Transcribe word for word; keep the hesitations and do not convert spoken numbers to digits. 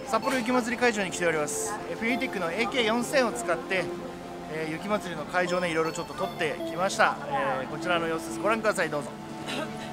札幌雪まつり会場に来ております。フィユーテックの エーケーよんせん を使って、えー、雪まつりの会場ね、いろいろちょっと撮ってきました。えー、こちらの様子です。ご覧ください、どうぞ。